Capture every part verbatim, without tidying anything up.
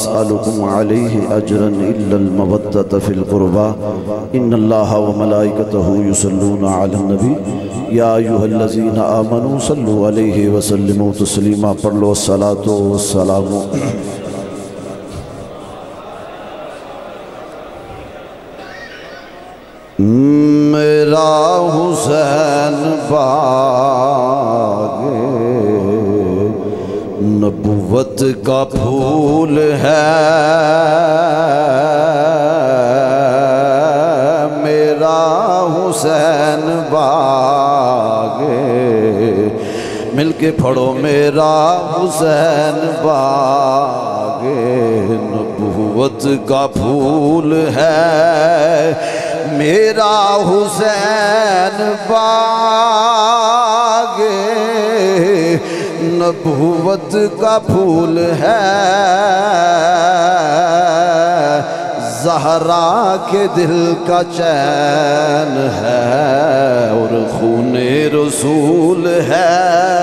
أسألكم عليه أجرا إلا المودة في القربى إن الله وملائكته يصلون على النبي يا أيها الذين آمنوا صلوا عليه وسلموا تسليما پڑھ لو الصلاة والسلام میرا حسین باغ نبوت کا پھول ہے میرا حسین باغ مل کے پڑھو میرا حسین باغ نبوت کا پھول ہے میرا حسین باغ نبوت کا پھول ہے زہرا کے دل کا چین ہے اور خون رسول ہے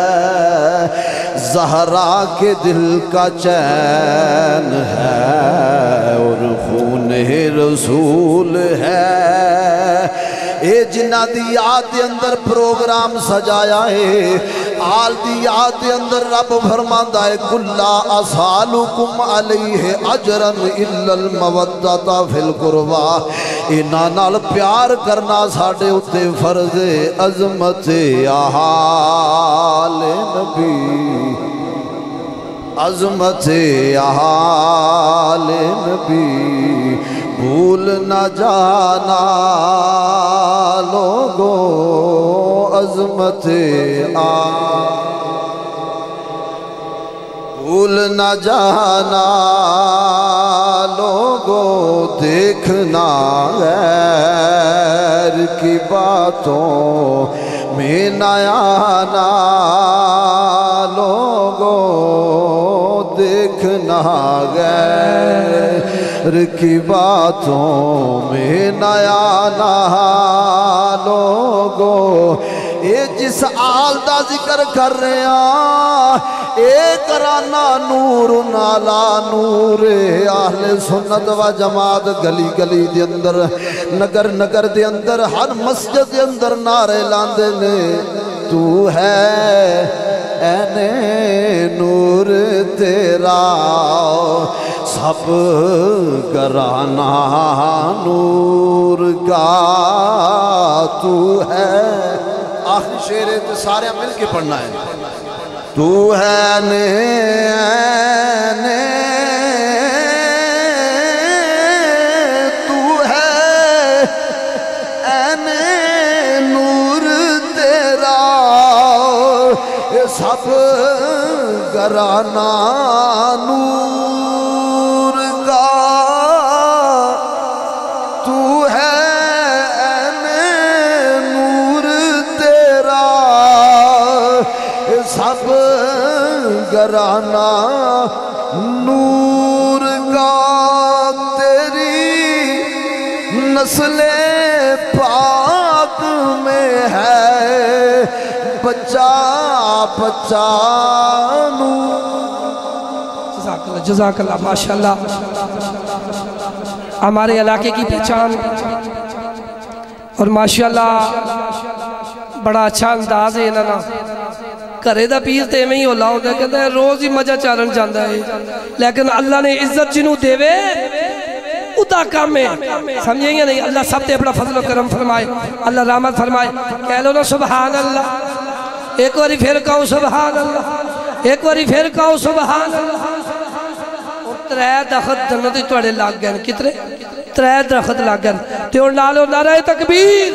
زہرا کے دل کا چین ہے اور خون رسول ہے اے جنہ دی یاد دے اندر پروگرام سجایا ہے آل دی یاد دے اندر رب فرماندہ ہے کُلَّا أَسْأَلُكُمْ عَلَيْهِ أَجْرًا إِلَّا الْمَوَدَّةَ فِي الْقُرْبَى انہاں نال پیار کرنا ساڑھے اتے فرض عظمت آل نبی عظمت آل نبی بھول نہ جانا لوگو عظمت آل بھول نہ جانا لوگو دیکھنا غیر کی باتوں میں نہ آنا لوگو دیکھنا غیر کی باتوں میں نہ آنا لوگو اے جس آل دا ذکر کر رہے ہیں اے کرانا نور نالا نور اہل سنت و جماعت گلی گلی دے اندر نگر نگر دے اندر ہر مسجد دے اندر نعرے لاندے نے تو ہے اینے نور تیرا سب گرانا نور کا تو ہے آخری شعر ہے تو سارے مل کے پڑھنا ہے تو ہے نے تو ہے اینے نور تیرا سب گرانا نور کا تو ہے اینے نور تیرا سب گرانا نور کا تیری نسل پاک میں ہے بچہ بچہ نور جزاک اللہ جزاک اللہ ماشاءاللہ ہمارے علاقے کی پہچان اور ماشاءاللہ بڑا اچھا انداز ہے انہاں کرے دا پیر تے میں ہی ہو لاؤ دے کہتا ہے روز ہی مجھا چارن جاندہ ہے لیکن اللہ نے عزت جنہوں دے وے ادا کام میں سمجھیں گے نہیں اللہ سب تے اپنا فضل و کرم فرمائے اللہ رحمت فرمائے کہہ لو نا سبحان اللہ ایک واری پھر کہو سبحان اللہ ایک واری پھر کہو سبحان اللہ ترے درخت جنتی توڑے لاگ گئے کتنے ترے درخت لاگ گئے تیور نالو نعرہ تکبیر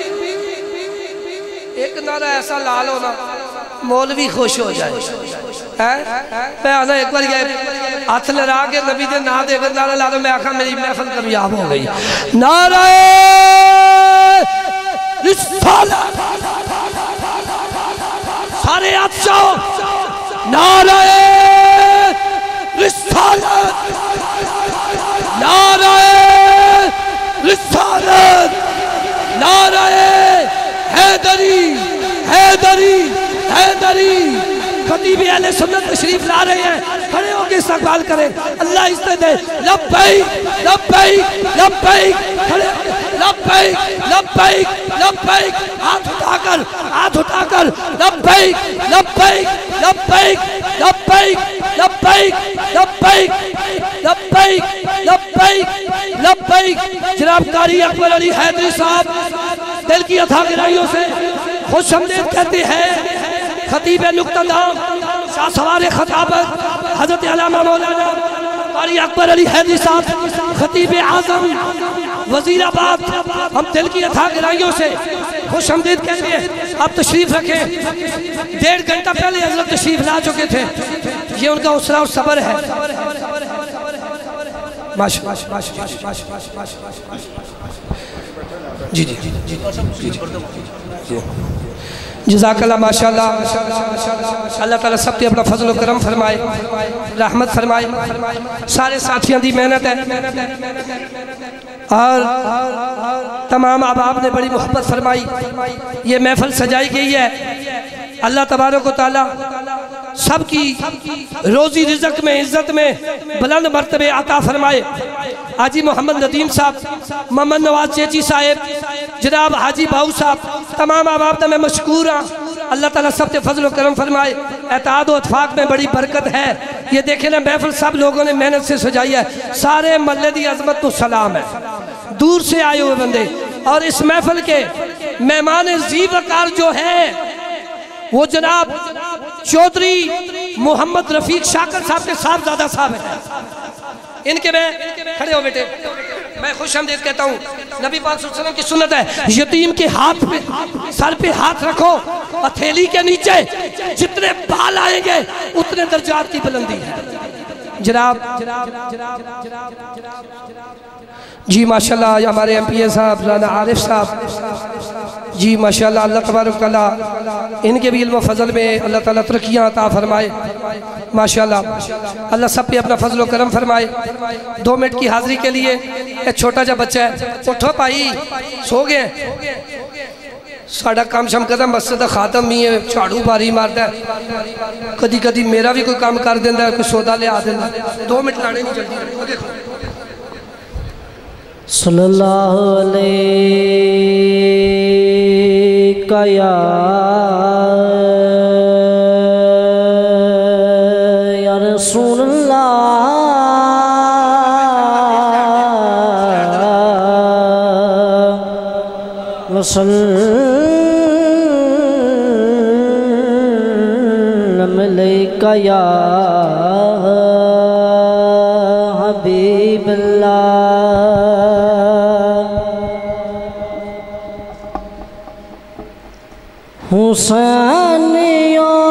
ایک نعرہ ایسا لالو نا مولوی خوش ہو جائے میں آنا ایک بار گئے ہاتھ لڑا کے نبی دے نا دے کر نعرہ لالو میں آخا میری محفل کامیاب ہو گئی نعرہ رسالت سارے آپ جاؤ نعرہ رسالت نعرہ رسالت نعرہ حیدری حیدری حیدری خطیب اہل سنت تشریف لا رہے ہیں کھڑے ہو کے استقبال کریں، اللہ عزت دے۔ لبیک لبیک لبیک لبیک لبیک لبیک، ہاتھ اٹھا کر ہاتھ اٹھا کر لبیک لبیک لبیک لبیک لبیک لبیک لبیک لبیک لبیک۔ جناب قاری اکبر علی حیدری صاحب دل کی اتھا گہرائیوں سے خوش آمدید کہتے ہیں۔ خطیب نقطہ دام شاہ سوار خطابت حضرت علامہ مولانا قاری اکبر علی حیدری صاحب خطیب اعظم وزیر آباد، ہم دل کی اتھا گہرائیوں سے خوش آمدید کہتے ہیں۔ آپ تشریف رکھیں، ڈیڑھ گھنٹہ پہلے حضرت تشریف لا چکے تھے، یہ ان کا حوصلہ اور صبر ہے۔ جی جی جی جی جزاک اللہ ماشاءاللہ۔ اللہ تعالیٰ سب پہ اپنا فضل و کرم فرمائے، رحمت فرمائے۔ سارے ساتھیاں دی محنت ہے اور تمام احباب نے بڑی محبت فرمائی، یہ محفل سجائی گئی ہے۔ اللہ تبارک و تعالیٰ سب کی روزی رزق میں عزت میں بلند مرتبے عطا فرمائے۔ حاجی محمد ندیم صاحب، محمد نواز چیچی صاحب، جناب حاجی باؤ صاحب، تمام احباب میں مشکور ہاں۔ اللہ تعالیٰ سب سے فضل و کرم فرمائے، اتحاد و اتفاق میں بڑی برکت ہے۔ یہ دیکھیں نا محفل سب لوگوں نے محنت سے سجائی ہے، سارے محلے دی عظمت تو سلام ہے، دور سے آئے ہوئے بندے۔ اور اس محفل کے مہمان زی وقار جو ہے وہ جناب چودھری محمد رفیق شاکر صاحب کے صاحبزادہ صاحب ہیں۔ ان کے میں کھڑے ہو بیٹے، میں خوش آمدید کہتا ہوں۔ نبی پاک صلی اللہ علیہ وسلم کی سنت ہے، یتیم کے ہاتھ پہ سر پہ ہاتھ رکھو، ہتھیلی کے نیچے جتنے بال آئیں گے اتنے درجات کی بلندی ہے۔ جناب جی ماشاءاللہ ہمارے ایم پی اے صاحب رانا عارف صاحب جی ماشاءاللہ، اللہ تبارک تعالیٰ ان کے بھی علم و فضل میں اللہ تعالیٰ ترقیاں عطا فرمائے ماشاءاللہ۔ اللہ سب پہ اپنا فضل و کرم فرمائے۔ دو منٹ کی حاضری کے لیے ایک چھوٹا جا بچہ ہے، اٹھو پائی، سو گئے ساڑھا کام شم کرتا مسجد خاتم ہی ہے، چاڑو باری مارتا ہے، کدی کدی میرا بھی کوئی کام کر دیندہ ہے، کوئی سودا لے آ دیندہ ہے۔ دو منٹ لانے نہیں جلدی صلی اللہ علیہ یا یا رسول اللہ وسلم علیکہ یا حبیب اللہ۔ حسینیوں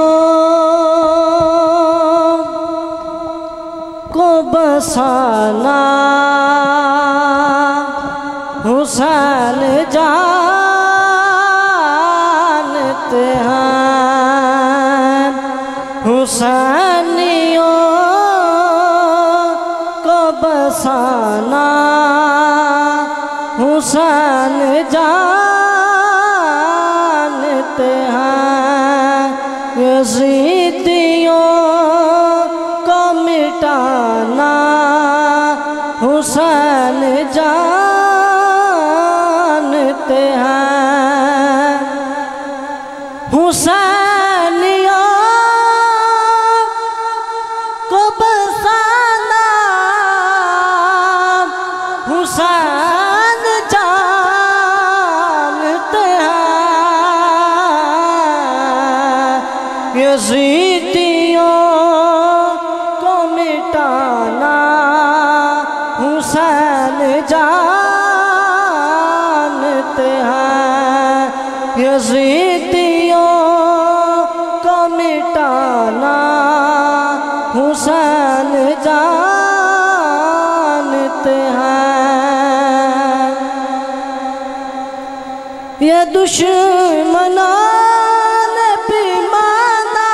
کو بسانا حسین جانتے ہیں، حسینیوں کو بسانا حسین جانتے ہیں، یزیدیوں کو مٹانا حسین جانتے ہیں، حسینیوں کو بسانا حسین جانتے ہیں، یزیدیوں کو مٹانا حسین جانتے ہیں، یزیدیوں کو مٹانا حسین جانتے ہیں، یہ دشمنان پیمانہ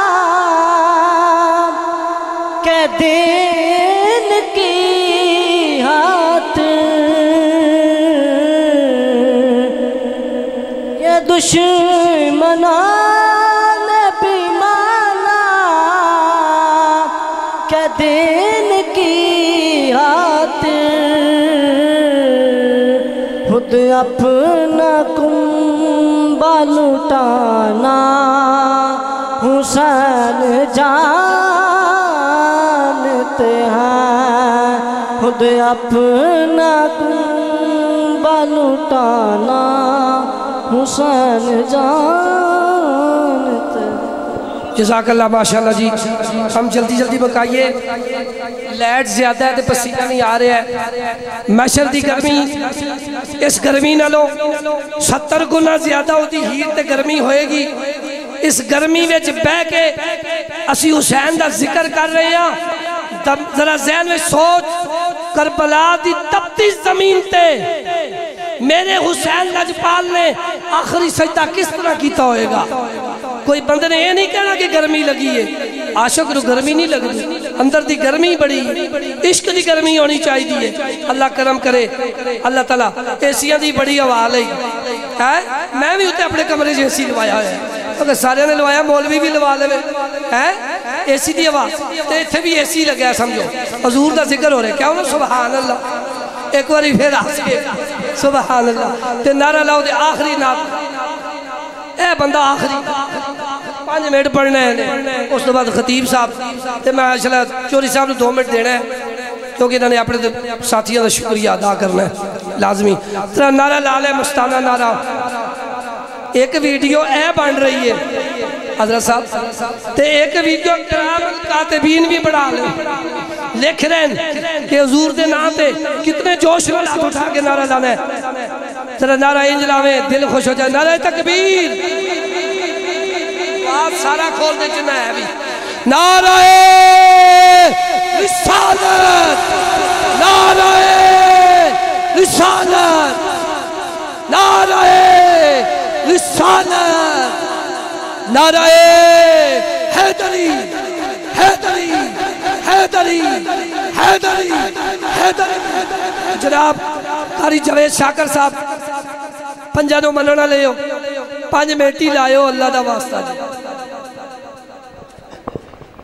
کے دین کی دشمنان پیمانہ کے خود اپنا کنبہ لٹانا حسین جانتے ہیں، خود اپنا کنبہ لٹانا حسین جانتے ہیں۔ جزاک اللہ ماشاءاللہ جی، ہم جلدی جلدی بکائیے، لیٹ زیادہ ہے تو پسینہ نہیں آ رہا ہے، محشر دی گرمی اس گرمی نہ لو ستر گنا زیادہ ہوتی ہیر تے گرمی ہوئے گی، اس گرمی وچ بہ کے اسی حسین دا ذکر کر رہے ہیں، ذرا ذہن میں سوچ، کربلا دی تپتی زمین تے میرے حسین لجپال نے آخری سجدہ کس طرح کیتا ہوئے گا؟ کوئی بندے نے یہ نہیں کہنا کہ گرمی لگی ہے، عاشق رو گرمی نہیں لگی، اندر دی گرمی بڑی، عشق دی گرمی ہونی چاہیے۔ اللہ کرم کرے، اللہ تعالیٰ ایسیاں دی بڑی آواز ہے، میں بھی ہوتے اپنے کمرے سے ایسی لوایا ہے، اگر سارے نے لوایا مولوی بھی لوا لے ایسی دی آواز، تو اتھے بھی ایسی لگیا سمجھو، حضور دا ذکر ہو رہے، کیا ہونا سبحان اللہ، ایک باری پھر آسکے سبحان اللہ، تے نعرہ لاؤ دے آخری نعت، اے بندہ آخری پانچ منٹ پڑھنا ہے، اس تو بعد خطیب صاحب تے میں انشاءاللہ چوری صاحب نے دو منٹ دینا ہے، کیونکہ انہوں نے اپنے ساتھیوں کا شکریہ ادا کرنا ہے لازمی۔ ترہ نعرہ لال ہے، مستانہ نعرہ، ایک ویڈیو اے بن رہی ہے حضرت صاحب، تے ایک ویڈیو کرام کاتبین بھی بڑھا لیں، لکھ رہے ہیں کہ حضور دے نام تے کتنے جوش میں ہاتھ اٹھا کے نعرہ لانا ہے، ذرا نعرہ انجلاویں دل خوش ہو جائے، نعرہ تکبیر، آپ سارا کھول دے جنہ ہے ابھی، نعرہ رسالت، نعرہ رسالت، نعرہ رسالت، نعرہ حیدری، حیدری، حیدری، حیدری، حیدری۔ جناب قاری جاوید شاکر صاحب پنجانوں مننا لے ہو، پانچ میٹی لائے ہو، اللہ دا واسطہ جی۔